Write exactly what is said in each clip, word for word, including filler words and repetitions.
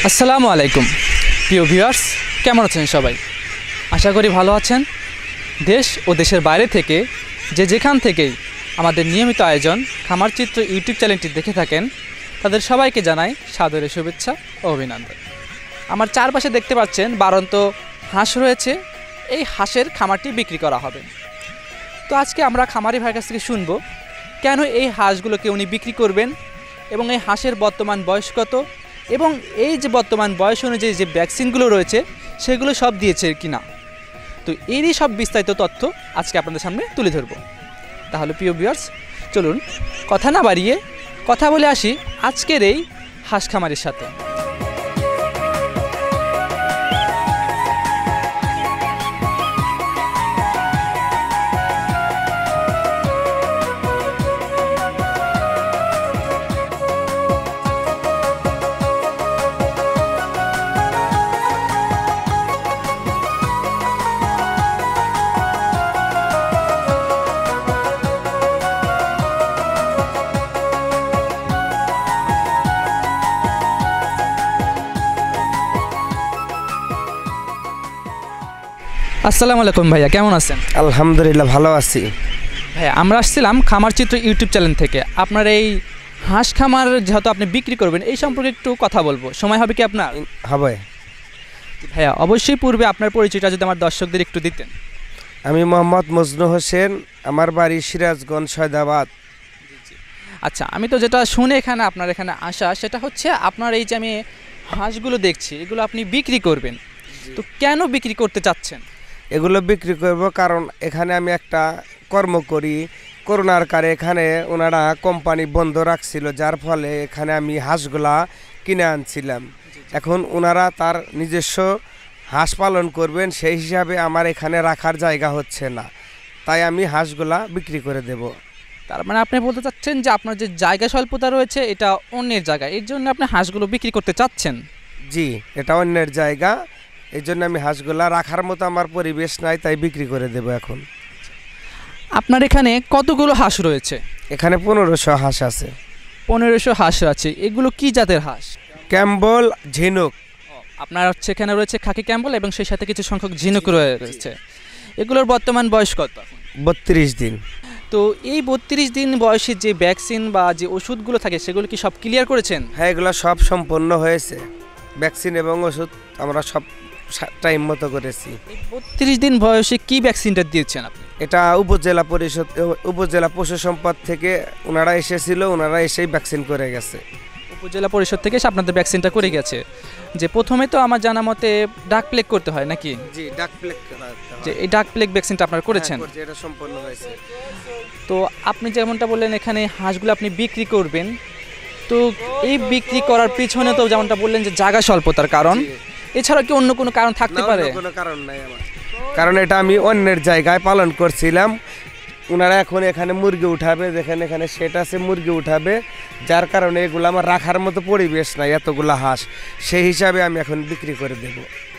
আসসালামু আলাইকুম প্রিয় ভিউয়ার্স, কেমন আছেন সবাই? আশা করি ভালো আছেন। দেশ ও দেশের বাইরে থেকে যে যেখান থেকেই আমাদের নিয়মিত আয়োজন খামারচিত্র ইউটিউব চ্যানেলটি দেখে থাকেন, তাদের সবাইকে জানাই সাদরের শুভেচ্ছা ও অভিনন্দন। আমার চারপাশে দেখতে পাচ্ছেন বারন্ত হাঁস রয়েছে। এই হাঁসের খামারটি বিক্রি করা হবে। তো আজকে আমরা খামারি ভাইয়ের কাছ থেকে শুনবো কেন এই হাঁসগুলোকে উনি বিক্রি করবেন এবং এই হাঁসের বর্তমান বয়স কত, এবং এই যে বর্তমান বয়স অনুযায়ী যে ভ্যাকসিনগুলো রয়েছে সেগুলো সব দিয়েছে কি না। তো এরই সব বিস্তারিত তথ্য আজকে আপনাদের সামনে তুলে ধরব। তাহলে প্রিয় ভিউয়ার্স, চলুন কথা না বাড়িয়ে কথা বলে আসি আজকের এই হাঁস খামারের সাথে। আসসালামু আলাইকুম ভাইয়া, কেমন আছেন? আলহামদুলিল্লাহ, ভালো আছি ভাইয়া। আমরা আসছিলাম খামারচিত্র ইউটিউব চ্যানেল থেকে। আপনার এই হাঁস খামার যেহেতু আপনি বিক্রি করবেন, এই সম্পর্কে একটু কথা বলবো, সময় হবে কি আপনার? হবে ভাইয়া। অবশ্যই পূর্বে আপনার পরিচয়টা যদি আমার দর্শকদের একটু দিতেন। আমি মোহাম্মদ মজনু হোসেন, আমার বাড়ি সিরাজগঞ্জ, সৈয়দাবাদ। আচ্ছা, আমি তো যেটা শুনে এখানে আপনার এখানে আসা, সেটা হচ্ছে আপনার এই যে আমি হাঁসগুলো দেখছি, এগুলো আপনি বিক্রি করবেন। তো কেন বিক্রি করতে চাচ্ছেন? এগুলো বিক্রি করব কারণ এখানে আমি একটা কর্ম করি। করোনার কারে এখানে ওনারা কোম্পানি বন্ধ রাখছিল, যার ফলে এখানে আমি হাঁসগুলা কিনে আনছিলাম। এখন ওনারা তার নিজস্ব হাঁস পালন করবেন, সেই হিসাবে আমার এখানে রাখার জায়গা হচ্ছে না, তাই আমি হাঁসগুলা বিক্রি করে দেব। তার মানে আপনি বলতে চাচ্ছেন যে আপনার যে জায়গা স্বল্পতা রয়েছে এটা অন্যের জায়গা, এর জন্য আপনি হাঁসগুলো বিক্রি করতে চাচ্ছেন? জি, এটা অন্যের জায়গা, এই জন্য আমি হাঁসগুলা রাখার মতো আমার পরিবেশ নাই, তাই বিক্রি করে দেব। এখন আপনার এখানে কতগুলো হাঁস রয়েছে? এখানে পনেরোশো হাঁস আছে। পনেরোশো হাঁস আছে। এগুলো কি জাতের হাঁস? ক্যাম্বল, ঝিনুক। আপনার হচ্ছে এখানে রয়েছে খাকি ক্যাম্বল এবং সেই সাথে কিছু সংখ্যক ঝিনুক রয়েছে। এগুলোর বর্তমান বয়স কত? বত্রিশ দিন। তো এই বত্রিশ দিন বয়সে যে ভ্যাকসিন বা যে ওষুধগুলো থাকে সেগুলো কি সব ক্লিয়ার করেছেন? হ্যাঁ, এগুলো সব সম্পন্ন হয়েছে। ভ্যাকসিন এবং ওষুধ আমরা সব টাইম মতো করেছি। বত্রিশ দিন বয়সে কি ভ্যাকসিনটা দিয়েছেন আপনি? এটা উপজেলা পরিষদ, উপজেলা পশু সম্পদ থেকে ওনারা এসেছিল, ওনারা এসেই ভ্যাকসিন করে গেছে। উপজেলা পরিষদ থেকে আপনাদের ভ্যাকসিনটা করে গেছে। যে প্রথমে তো আমার জানা মতে ডাক প্লেগ করতে হয় নাকি? জি, ডাক প্লেগ। যে এই ডাক প্লেগ ভ্যাকসিনটা আপনারা করেছেন? হ্যাঁ, এটা সম্পন্ন হয়েছে। তো আপনি যেমনটা বললেন এখানে হাঁসগুলো আপনি বিক্রি করবেন, তো এই বিক্রি করার পিছনে তো যেমনটা বললেন যে জায়গা স্বল্পতার কারণ, এছাড়া কি অন্য কোনো কারণ থাকতে পারে? কোনো কারণ নাই আমার, কারণ এটা আমি অন্যের জায়গায় পালন করছিলাম। ওনারা এখন এখানে মুরগি উঠাবে, যেখানে এখানে সেট আছে মুরগি উঠাবে, যার কারণে এগুলো আমার রাখার মতো পরিবেশ নাই, এতগুলো হাঁস। সেই হিসাবে আমি এখন বিক্রি করে দেব।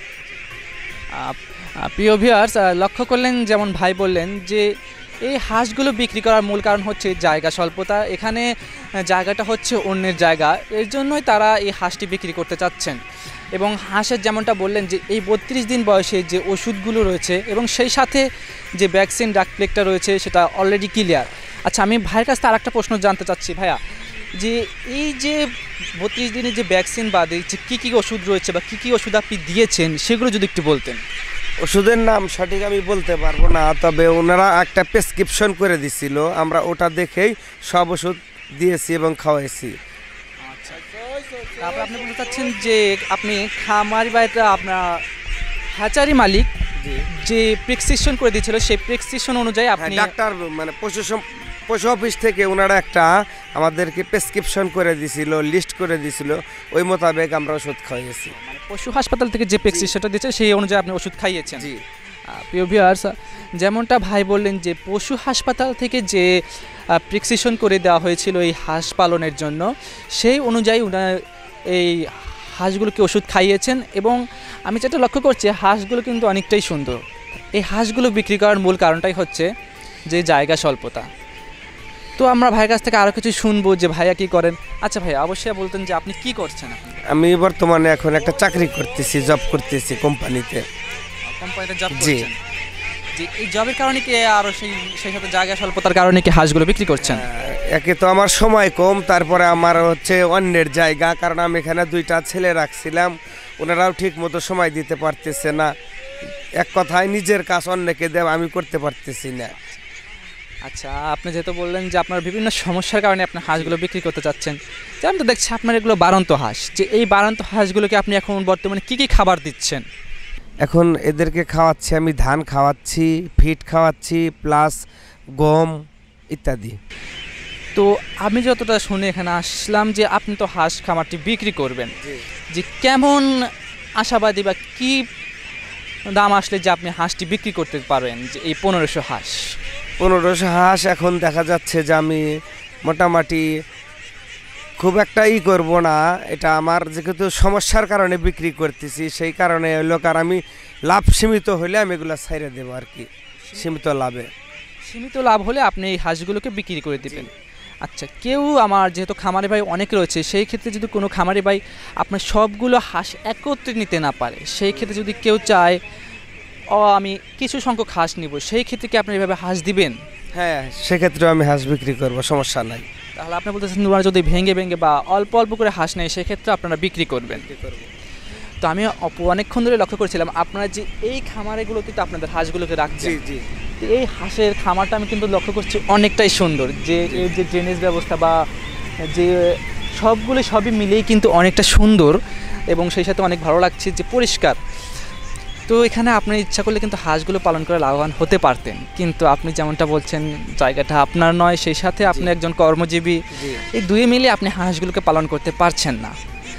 প্রিয় ভিউয়ার্স, লক্ষ্য করলেন যেমন ভাই বললেন যে এই হাঁসগুলো বিক্রি করার মূল কারণ হচ্ছে জায়গা স্বল্পতা। এখানে জায়গাটা হচ্ছে অন্যের জায়গা, এর জন্যই তারা এই হাঁসটি বিক্রি করতে চাচ্ছেন। এবং হাঁসের যেমনটা বললেন যে এই বত্রিশ দিন বয়সে যে ওষুধগুলো রয়েছে এবং সেই সাথে যে ভ্যাকসিন ডাক প্লেগটা রয়েছে সেটা অলরেডি ক্লিয়ার। আচ্ছা, আমি ভাইয়ের কাছ থেকে আর একটা প্রশ্ন জানতে চাচ্ছি ভাইয়া, যে এই যে বত্রিশ দিনের যে ভ্যাকসিন বাদে যে কী কী ওষুধ রয়েছে বা কী কী ওষুধ আপনি দিয়েছেন সেগুলো যদি একটু বলতেন। ওষুধের নাম সঠিক আমি বলতে পারবো না, তবে ওনারা একটা প্রেসক্রিপশন করে দিছিল, আমরা ওটা দেখেই সব ওষুধ দিয়েছি এবং খাওয়াইছি। তারপর আপনি বলতে চাচ্ছেন যে আপনি খামারি বাড়িটা আপনার হ্যাচারি মালিক যে প্রেসক্রিপশন করে দিয়েছিল সেই প্রেসক্রিপশন অনুযায়ী আপনি ডাক্তার মানে পশু পশু অফিস থেকে ওনারা একটা আমাদেরকে প্রেসক্রিপশন করে দিয়েছিল, লিস্ট করে দিয়েছিল, ওই মোতাবেক আমরা ওষুধ খাইয়েছি। মানে পশু হাসপাতাল থেকে যে প্রেসক্রিপশনটা দিয়েছে সেই অনুযায়ী আপনি ওষুধ খাইয়েছেন? জি। প্রিয় ভিউয়ার্স, যেমনটা ভাই বললেন যে পশু হাসপাতাল থেকে যে প্রেসক্রিপশন করে দেওয়া হয়েছিল এই হাঁস পালনের জন্য, সেই অনুযায়ী ওনার এই হাঁসগুলোকে ওষুধ খাইয়েছেন। এবং আমি যেটা লক্ষ্য করছি হাঁসগুলো কিন্তু অনেকটাই সুন্দর। এই হাঁসগুলো বিক্রি করার মূল কারণটাই হচ্ছে যে জায়গা স্বল্পতা। তো আমরা ভাইয়ের কাছ থেকে আরও কিছু শুনবো যে ভাইয়া কি করেন। আচ্ছা ভাইয়া, অবশ্যই বলতেন যে আপনি কি করছেন এখন? আমি বর্তমানে এখন একটা চাকরি করতেছি, জব করতেছি কোম্পানিতে। কোম্পানিতে জব জি। করছেন? যে এই জবের কারণে কি আরও সেই সেই সাথে জায়গা স্বল্পতার কারণে কি হাঁসগুলো বিক্রি করছেন? আহ, একে তো আমার সময় কম, তারপরে আমার হচ্ছে অন্যের জায়গা, কারণ আমি এখানে দুইটা ছেলে রাখছিলাম, ওনারাও ঠিক মতো সময় দিতে পারতেছে না। এক কথায় নিজের কাজ অন্যকে দেব, আমি করতে পারতেছি না। আচ্ছা, আপনি যেহেতু বললেন যে আপনার বিভিন্ন সমস্যার কারণে আপনি হাঁসগুলো বিক্রি করতে চাচ্ছেন, যে আমি তো দেখছি আপনার এগুলো বাড়ন্ত হাঁস, যে এই বাড়ন্ত হাঁসগুলোকে আপনি এখন বর্তমানে কী কী খাবার দিচ্ছেন? এখন এদেরকে খাওয়াচ্ছি আমি, ধান খাওয়াচ্ছি, ফিট খাওয়াচ্ছি, প্লাস গম ইত্যাদি। তো আমি যতটা শুনে এখানে আসলাম যে আপনি তো হাঁস খামারটি বিক্রি করবেন, যে কেমন আশাবাদী বা কী দাম আসলে যে আপনি হাঁসটি বিক্রি করতে পারবেন, যে এই পনেরোশো হাঁস? পনেরোশো হাঁস এখন দেখা যাচ্ছে যে আমি মোটামুটি খুব একটা ই করবো না, এটা আমার যেহেতু সমস্যার কারণে বিক্রি করতেছি, সেই কারণে লোক আর আমি লাভ সীমিত হলে আমি এগুলো ছাইড়ে দেবো আর কি, সীমিত লাভে। সীমিত লাভ হলে আপনি এই হাঁসগুলোকে বিক্রি করে দিবেন। আচ্ছা, কেউ আমার যেহেতু খামারি ভাই অনেক রয়েছে, সেই ক্ষেত্রে যদি কোনো খামারি ভাই আপনার সবগুলো হাঁস একত্রে নিতে না পারে, সেই ক্ষেত্রে যদি কেউ চায় ও আমি কিছু সংখ্যক হাঁস নিব, সেই ক্ষেত্রে কি আপনি এভাবে হাঁস দিবেন? হ্যাঁ, সেক্ষেত্রে আমি হাঁস বিক্রি করবো, সমস্যা নাই। তাহলে আপনি বলতেছেন ওরা যদি ভেঙে ভেঙে বা অল্প অল্প করে হাঁস নেয়, সেক্ষেত্রে আপনারা বিক্রি করবেন। তো আমি অপ- অনেকক্ষণ ধরে লক্ষ্য করছিলাম আপনারা যে এই খামারেগুলোতে তো আপনাদের হাঁসগুলোকে রাখছেন, জি জি। তো এই হাঁসের খামারটা আমি কিন্তু লক্ষ্য করছি অনেকটাই সুন্দর, যে এর যে ড্রেনেজ ব্যবস্থা বা যে সবগুলো সবই মিলেই কিন্তু অনেকটা সুন্দর, এবং সেই সাথে অনেক ভালো লাগছে যে পরিষ্কার। তো এখানে আপনার ইচ্ছা করলে কিন্তু হাঁসগুলো পালন করে লাভবান হতে পারতেন, কিন্তু আপনি যেমনটা বলছেন জায়গাটা আপনার নয়, সেই সাথে আপনি একজন কর্মজীবী, এই দুয়ে মিলে আপনি হাঁসগুলোকে পালন করতে পারছেন না।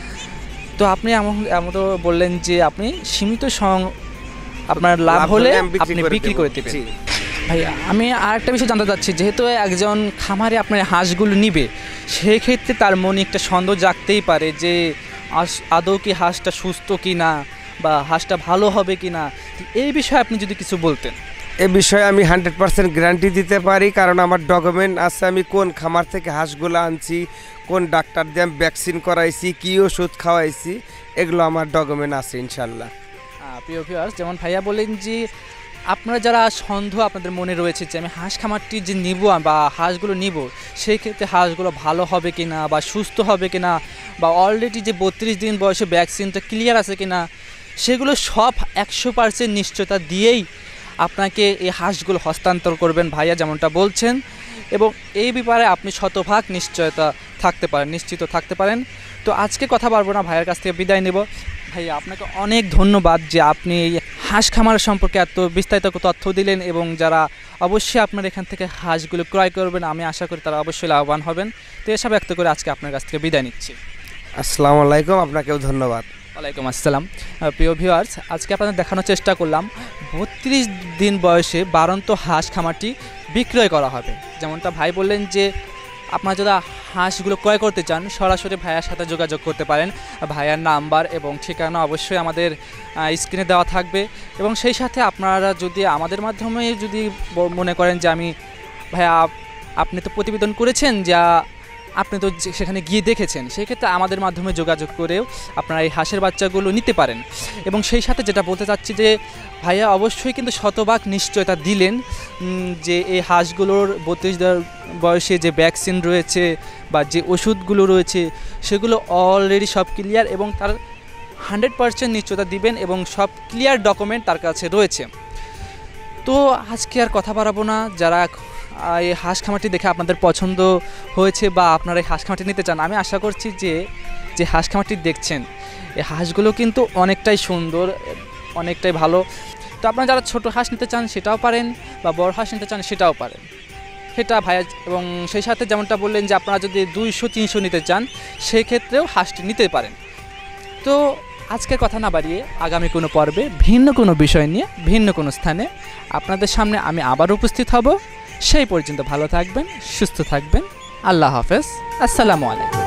তো আপনি এমন এমন তো বললেন যে আপনি সীমিত সং আপনার লাভ হলে আপনি বিক্রি করে দেবেন। ভাইয়া, আমি আর একটা বিষয় জানতে চাচ্ছি, যেহেতু একজন খামারে আপনার হাঁসগুলো নিবে, সেই ক্ষেত্রে তার মনে একটা সন্দেহ জাগতেই পারে যে আস- আদৌ কি হাঁসটা সুস্থ কি না, বা হাঁসটা ভালো হবে কি না। এই বিষয়ে আপনি যদি কিছু বলতেন। এ বিষয়ে আমি হান্ড্রেড পার্সেন্ট গ্যারান্টি দিতে পারি, কারণ আমার ডকুমেন্ট আছে, আমি কোন খামার থেকে হাঁসগুলো আনছি, কোন ডাক্তার দিয়ে আমি ভ্যাকসিন করাইছি, কী ওষুধ খাওয়াইছি, এগুলো আমার ডকুমেন্ট আছে ইনশাল্লাহ। আহ, প্রিয় ভিউয়ার্স, যেমন ভাইয়া বলেন যে আপনারা যারা সন্দেহ আপনাদের মনে রয়েছে যে আমি হাঁস খামারটি যে নিব বা হাঁসগুলো নিব, সেই ক্ষেত্রে হাঁসগুলো ভালো হবে কি না বা সুস্থ হবে কি না, বা অলরেডি যে বত্রিশ দিন বয়সে ভ্যাকসিনটা ক্লিয়ার আছে কি না, সেগুলো সব একশো পার্সেন্ট নিশ্চয়তা দিয়েই আপনাকে এই হাঁসগুলো হস্তান্তর করবেন ভাইয়া যেমনটা বলছেন, এবং এই ব্যাপারে আপনি শতভাগ নিশ্চয়তা থাকতে পারেন, নিশ্চিত থাকতে পারেন। তো আজকে কথা বলবো না, ভাইয়ের কাছ থেকে বিদায় নেব। ভাইয়া, আপনাকে অনেক ধন্যবাদ যে আপনি এই হাঁস খামার সম্পর্কে এত বিস্তারিত তথ্য দিলেন, এবং যারা অবশ্যই আপনার এখান থেকে হাঁসগুলো ক্রয় করবেন, আমি আশা করি তারা অবশ্যই লাভবান হবেন। তো এসব ব্যক্ত করে আজকে আপনার কাছ থেকে বিদায় নিচ্ছি। আসসালামু আলাইকুম, আপনাকেও ধন্যবাদ। ওয়ালাইকুম আসসালাম। আহ, প্রিয় ভিউয়ার্স, আজকে আপনাদের দেখানোর চেষ্টা করলাম বত্রিশ দিন বয়সে বাড়ন্ত হাঁস খামারটি বিক্রয় করা হবে। যেমনটা ভাই বললেন যে আপনারা যারা হাঁসগুলো ক্রয় করতে চান, সরাসরি ভাইয়ার সাথে যোগাযোগ করতে পারেন। ভাইয়ার নাম্বার এবং ঠিকানা অবশ্যই আমাদের স্ক্রিনে দেওয়া থাকবে, এবং সেই সাথে আপনারা যদি আমাদের মাধ্যমে যদি ব- মনে করেন যে আমি ভাইয়া আপনি তো প্রতিবেদন করেছেন, যা আপনি তো যে- সেখানে গিয়ে দেখেছেন, সেই ক্ষেত্রে আমাদের মাধ্যমে যোগাযোগ করেও আপনারা এই হাঁসের বাচ্চাগুলো নিতে পারেন। এবং সেই সাথে যেটা বলতে চাচ্ছি যে ভাইয়া অবশ্যই কিন্তু শতভাগ নিশ্চয়তা দিলেন উম, যে এই হাঁসগুলোর বত্রিশ বয়সে যে ভ্যাকসিন রয়েছে বা যে ওষুধগুলো রয়েছে, সেগুলো অলরেডি সব ক্লিয়ার, এবং তার হান্ড্রেড পার্সেন্ট নিশ্চয়তা দিবেন, এবং সব ক্লিয়ার ডকুমেন্ট তার কাছে রয়েছে। তো আজকে আর কথা বাড়াবো না। যারা আহ, এই হাঁস খামারটি দেখে আপনাদের পছন্দ হয়েছে বা আপনারা এই হাঁস খামারটি নিতে চান, আমি আশা করছি যে যে হাঁস খামারটি দেখছেন, এই হাঁসগুলো কিন্তু অনেকটাই সুন্দর, অনেকটাই ভালো। তো আপনারা যারা ছোট হাঁস নিতে চান সেটাও পারেন, বা বড় হাঁস নিতে চান সেটাও পারেন, সেটা ভাইয়া। এবং সেই সাথে যেমনটা বললেন যে আপনারা যদি দুইশো তিনশো নিতে চান, সেই ক্ষেত্রেও হাঁসটি নিতে পারেন। তো আজকের কথা না বাড়িয়ে আগামী কোনো পর্বে ভিন্ন কোনো বিষয় নিয়ে ভিন্ন কোনো স্থানে আপনাদের সামনে আমি আবার উপস্থিত হব। সেই পর্যন্ত ভালো থাকবেন, সুস্থ থাকবেন। আল্লাহ হাফেজ, আসসালামু আলাইকুম।